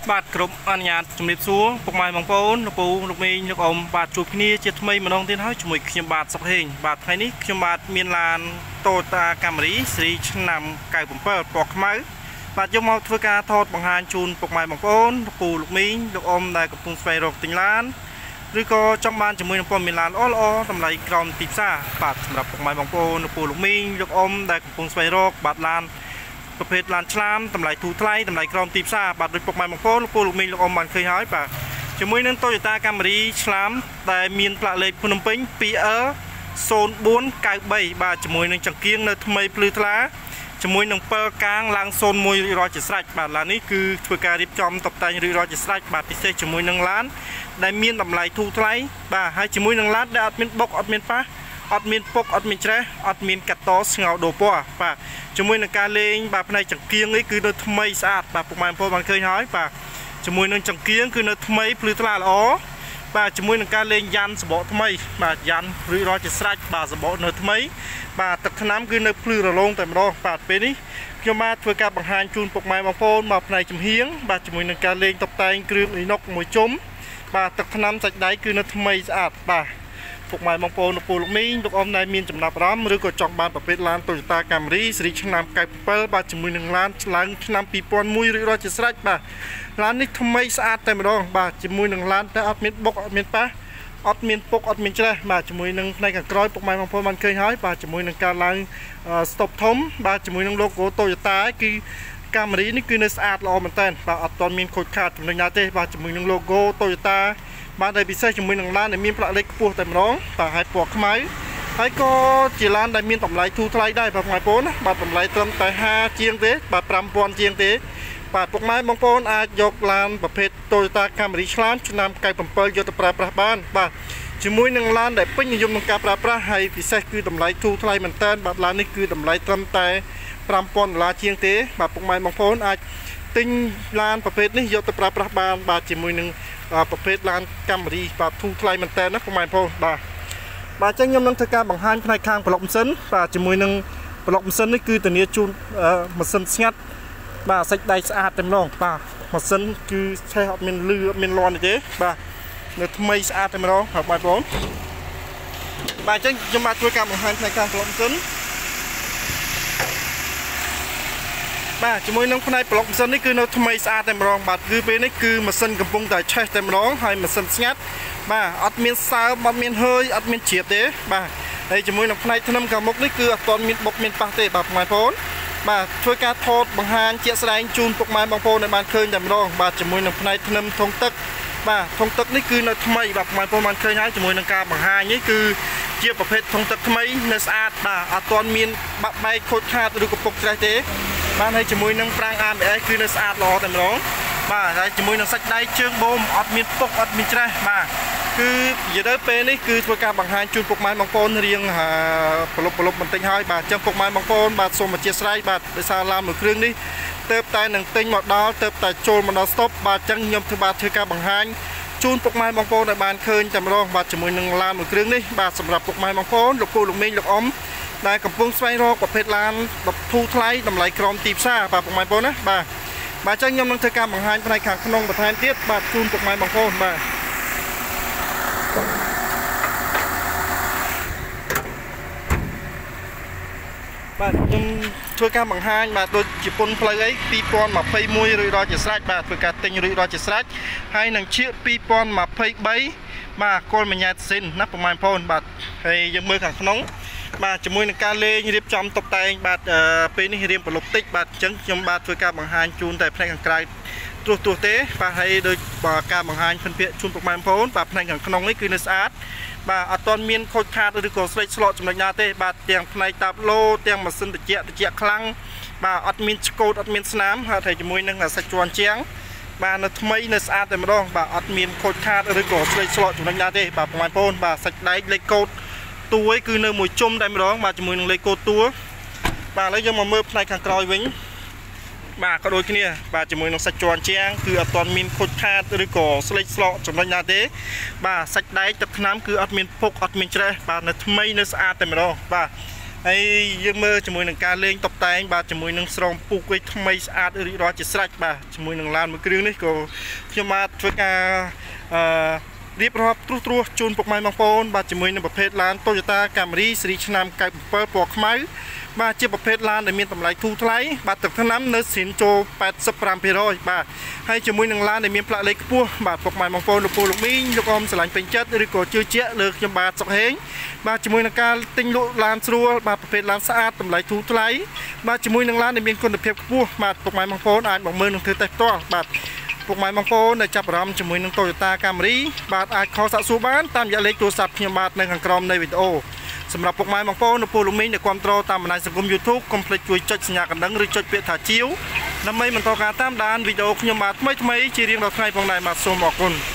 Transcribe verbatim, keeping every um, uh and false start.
បាទគ្រប់អនុញ្ញាតជំរាបសួរពុកម៉ែបងប្អូនលោកពូលោកមីងលោកអ៊ំបាទជួបគ្នាជាថ្មីម្ដងទៀតហើយជាមួយខ្ញុំបាទសុកហេងបាទថ្ងៃនេះខ្ញុំបាទមានឡាន Toyota Camry ស៊េរីឆ្នាំកៅbảyពណ៌ខ្មៅបាទយកមកធ្វើការថតបង្ហាញជូនពុកម៉ែបងប្អូនលោកពូលោកមីងលោកអ៊ំដែលកំពុងស្វែងរកទិញឡានឬក៏ចង់បានជាមួយនឹងព័ត៌មានឡានល្អៗតម្លៃក្រោមទីផ្សារបាទសម្រាប់ពុកម៉ែបងប្អូនលោកពូលោកមីងលោកអ៊ំដែលកំពុងស្វែងរកបាទឡានប្រភេទឡានឆ្លាមតម្លៃធូរថ្លៃតម្លៃក្រោមទីផ្សារបាទដូចពុកម៉ែបងប្អូនលោកពូលោកមីងលោកអ៊ំបានឃើញហើយបាទជាមួយនឹង Toyota Camry ឆ្លាមដែលមានផ្លាកលេខភ្នំពេញ 2 អឺ ศูนย์ bốn เก้า 3 បាទជាមួយនឹងចង្គៀងនៅថ្មីភ្លឺថ្លាជាមួយនឹងពិលកាងឡើង ศูนย์ មួយរយជាស្រេចបាទឡាននេះគឺធ្វើការរៀបចំតុបតែងរួចរាល់ជាស្រេចបាទពិសេសជាមួយនឹងឡានដែលមានតម្លៃធូរថ្លៃបាទហើយជាមួយនឹងឡានដែលអត់មានបុកអត់មានប៉ះអត់មានពុកអត់មានច្រេះអត់មានកាត់តស្ងោដូរពណ៌បាទជាមួយនឹងការលេងបាទផ្នែកចង្គៀងនេះគឺនៅថ្មីស្អាតបាទពុកម៉ែបងប្អូនបានឃើញហើយបាទជាមួយនឹងចង្គៀងគឺនៅថ្មីភ្លឺថ្លាល្អបាទជាមួយនឹងការលេងយ៉ាន់សបកថ្មីបាទយ៉ាន់រួចរាល់ជាស្រេចបាទសបកនៅថ្មីបាទទឹកថ្នាំគឺនៅភ្លឺរលោងតែម្ដងបាទពេលនេះខ្ញុំបាទធ្វើការបង្ហាញជូនពុកម៉ែបងប្អូនមកផ្នែកចំហៀងបាទជាមួយនឹងការលេងតុបតែងគ្រឿងអ៊ីណុកមួយជុំបាទទឹកថ្នាំសាច់ដៃគឺនៅថ្មីស្អាតបាទពុកម៉ែបងប្អូនលោកពូលោកមីងលោកអ៊ំដែលមានចំណាប់អារម្មណ៍ឬក៏ចង់បានប្រភេទឡាន Toyota Camry ស៊េរីឆ្នាំកៅbảyបាទជាមួយនឹងឡានឡើងឆ្នាំពីរពាន់មួយរួចរាល់ជាស្រេចបាទឡាននេះថ្មីស្អាតតែម្ដងបាទជាមួយនឹងឡានតែអត់មានបុកអត់មានប៉ះអត់មានពុកអត់មានច្រេះបាទជាមួយនឹងផ្នែកខាងក្រោយពុកម៉ែបងប្អូនបានឃើញហើយបាទជាមួយនឹងការឡើង stop ធំបាទជាមួយនឹង logo Toyota គឺ Camry នេះគឺនៅស្អាតល្អមែនតើបាទអត់ទាន់មានខូចខាតចំណុចណាទេបាទជាមួយនឹង logo Toyota បាទដែលពិសេសជាមួយនឹងឡានដែលមានផ្លាកលេខខ្ពស់តែម្ដងបាទហើយពណ៌ខ្មៅហើយក៏ជាឡានដែលមានតម្លៃធូរថ្លៃដែរបាទបងប្អូនណាបាទតម្លៃត្រឹមតែห้าជាងទេបាទប្រាំពាន់ជាងទេបាទពុកម៉ែបងប្អូនអាចយកឡានប្រភេទ Toyota Camry ឆ្លាមឆ្នាំកៅbảyយកទៅប្រើប្រាស់បានបាទជាមួយនឹងឡានដែលពេញនិយមក្នុងការប្រើប្រាស់ហើយពិសេសគឺតម្លៃធូរថ្លៃមែនតើបាទឡាននេះគឺតម្លៃត្រឹមតែប្រាំពាន់ដុល្លារជាងទេបាទពុកម៉ែបងប្អូនអាចទិញឡានប្រភេទនេះយកទៅប្រើប្រាស់បានបាទជាមួយនឹងប្រភេទឡាន Camry បាទធូរថ្លៃមែនតើណាពុកម៉ែបងប្អូនបាទបាទអញ្ចឹងខ្ញុំនឹងធ្វើការបង្ហាញផ្នែកខាងប្លុកម៉ាស៊ីនបាទជាមួយនឹងប្លុកម៉ាស៊ីននេះគឺធានាជូនម៉ាស៊ីនស្ងាត់បាទសាច់ដៃស្អាតតែម្ដងបាទម៉ាស៊ីនគឺឆេះអត់មានលឺអត់មានលាន់ទេបាទនៅថ្មីស្អាតតែម្ដងបាទបងប្អូនបាទអញ្ចឹងខ្ញុំបាទធ្វើការបង្ហាញផ្នែកខាងប្លុកម៉ាស៊ីនបាទជាមួយនឹងផ្នែកប្លុកម៉ាស៊ីននេះគឺនៅថ្មីស្អាតតែម្ដងបាទគឺពេលនេះគឺម៉ាស៊ីនកំពុងតែឆេះតែម្ដងហើយម៉ាស៊ីនស្ងាត់បាទអត់មានសើមអត់មានហើយអត់មានជ្រាបទេបាទហើយជាមួយនឹងផ្នែកធ្នឹមខាងមុខនេះគឺអត់ទាន់មានបុកមានប៉ះទេបាទបងប្អូនបាទធ្វើការថតបង្ហាញជាក់ស្ដែងជូនពុកម៉ែបងប្អូនឲ្យបានឃើញតែម្ដងបាទជាមួយនឹងផ្នែកធ្នឹមធុងទឹកបាទធុងទឹកនេះគឺនៅថ្មីបាទបងប្អូនបានឃើញហើយជាមួយនឹងការបង្ហាញនេះគឺជាប្រភេទធុងទឹកថ្មីនៅស្អាតបាទអត់ទាន់មានបាក់បែកខូចខាតឬក៏ពុកច្រេះទេបាទហើយជាមួយនឹងប្រាំង a bê ét គឺនៅស្អាតល្អតែម្ដងបាទហើយជាមួយនឹងសាច់ដៃជើងបូមអត់មានពុកអត់មានច្រេះបាទគឺនិយាយទៅពេលនេះគឺធ្វើការបង្ហាញជូនពុកម៉ែបងប្អូនរៀងប្រឡប់ប្រឡប់បន្តិចហើយបាទអញ្ចឹងពុកម៉ែបងប្អូនបាទសូមអធិស្ឋានបាទដោយសារឡានមួយគ្រឿងនេះទៅតែនឹងទិញមកដល់ទៅតែចូលមកដល់ stop បាទអញ្ចឹងខ្ញុំធ្វើបាទធ្វើការបង្ហាញជូនពុកម៉ែបងប្អូនឲ្យបានឃើញតែម្ដងបាទជាមួយនឹងឡានមួយគ្រឿងនេះបាទសម្រាប់ពុកម៉ែបងប្អូនលោកពូលោកមីងលោកអ៊ំដែលកំពុងស្វែងរកប្រភេទឡានធូរថ្លៃតម្លៃក្រោមទីផ្សារបាទពុកម៉ែបងប្អូនណាបាទបាទអញ្ចឹងខ្ញុំនឹងធ្វើការបង្ហាញផ្នែកខាងក្នុងបន្ថែមទៀតបាទជូនពុកម៉ែបងប្អូនបាទបាទខ្ញុំធ្វើការបង្ហាញបាទដូចជាពុនផ្លូវអីពីរពាន់ម្ភៃមួយរួចរាល់ជាស្រេចបាទធ្វើការទិញរួចរាល់ជាស្រេចហើយនឹងជាពីរពាន់ម្ភៃបីបាទគោលមញ្ញាតសិនណាពុកម៉ែបងប្អូនបាទហើយយើងមើលខាងក្នុងបាទជាមួយនឹងការលេងរៀបចំតុបតែងបាទពេលនេះរៀងប្រឡប់តិចបាទអញ្ចឹងខ្ញុំបាទធ្វើការបង្ហាញជូនតែផ្នែកខាងក្រៅទោះទោះទេបាទហើយដោយការបង្ហាញភិនភាគជូនពុកម៉ែបងប្អូនបាទផ្នែកខាងក្នុងនេះគឺនៅស្អាតបាទអត់ទាន់មានខូចខាតឬក៏ស្លេកស្លកចំណុចណាទេបាទទាំងផ្នែកតាប់ឡូទាំងម៉ាស៊ីនត្រជាក់ត្រជាក់ខ្លាំងបាទអត់មានឆ្កូតអត់មានស្នាមហើយជាមួយនឹងសាច់ជាន់ជាងបាទនៅថ្មីនៅស្អាតតែម្ដងបាទអត់មានខូចខាតឬក៏ស្លេកស្លកចំណុចណាទេបាទបងប្អូនបាទសាច់ដែកលេខកូដតួឯគឺនៅមួយជុំតែម្ដងបាទជាមួយនឹងលេខកូដតួបាទឥឡូវយើងមកមើលផ្នែកខាងក្រោយវិញបាទក៏ដូចគ្នាបាទជាមួយនឹងសាច់ជាន់ជាងគឺអត់ទាន់មានខូចខាតឬក៏ស្លេកស្លកចំណុចណាទេបាទសាច់ដែកទឹកថ្នាំគឺអត់មានពុកអត់មានច្រេះបាទនៅថ្មីនៅស្អាតតែម្ដងបាទហើយយើងមើលជាមួយនឹងការលេងតុបតែងបាទជាមួយនឹងស្រោមពូកវិញថ្មីស្អាតរីករាយជាស្រេចបាទជាមួយនឹងឡានមួយគ្រឿងនេះក៏ខ្ញុំបាទធ្វើការអឺរៀបរាប់ត្រួសត្រាសជូនពុកម៉ែបងប្អូនបាទជាមួយនឹងប្រភេទឡាន Toyota Camry ស៊េរីឆ្នាំកៅbảyពណ៌ខ្មៅបាទជាប្រភេទឡានដែលមានតម្លៃធូរថ្លៃបាទទឹកថ្នាំនៅស្រីនចូល八十五%បាទហើយជាមួយនឹងឡានដែលមានផ្លាកលេខខ្ពស់បាទពុកម៉ែបងប្អូនលោកពូលោកមីងលោកអ៊ំស្រឡាញ់ពេញចិត្តឬក៏ជឿជាក់លើខ្ញុំបាទសុកហេងបាទជាមួយនឹងការទិញលក់ឡានស្រួលបាទប្រភេទឡានស្អាតតម្លៃធូរថ្លៃបាទជាមួយនឹងឡានដែលមានគុណភាពខ្ពស់បាទពុកម៉ែបងប្អូនអាចមកមើលនឹងធ្វើតេស្តផ្ទាល់បាទពុកម៉ែបងប្អូនដែលចាប់អារម្មណ៍ជាមួយនឹង Toyota Camry បាទអាចខលសាកសួរបានតាមរយៈលេខទូរស័ព្ទខ្ញុំបាទនៅខាងក្រោមនៃវីដេអូសម្រាប់ពុកម៉ែបងប្អូនលោកពូលោកមីងដែលគ្រប់គ្រងតាមបណ្ដាញសង្គម YouTube កុំភ្លេចជួយចុចសញ្ញាកណ្ដឹងឬចុចពាក្យថាជាវដើម្បីបន្តការតាមដានវីដេអូខ្ញុំបាទថ្មីៗជារៀងរាល់ថ្ងៃផងដែរបាទសូមអរគុណ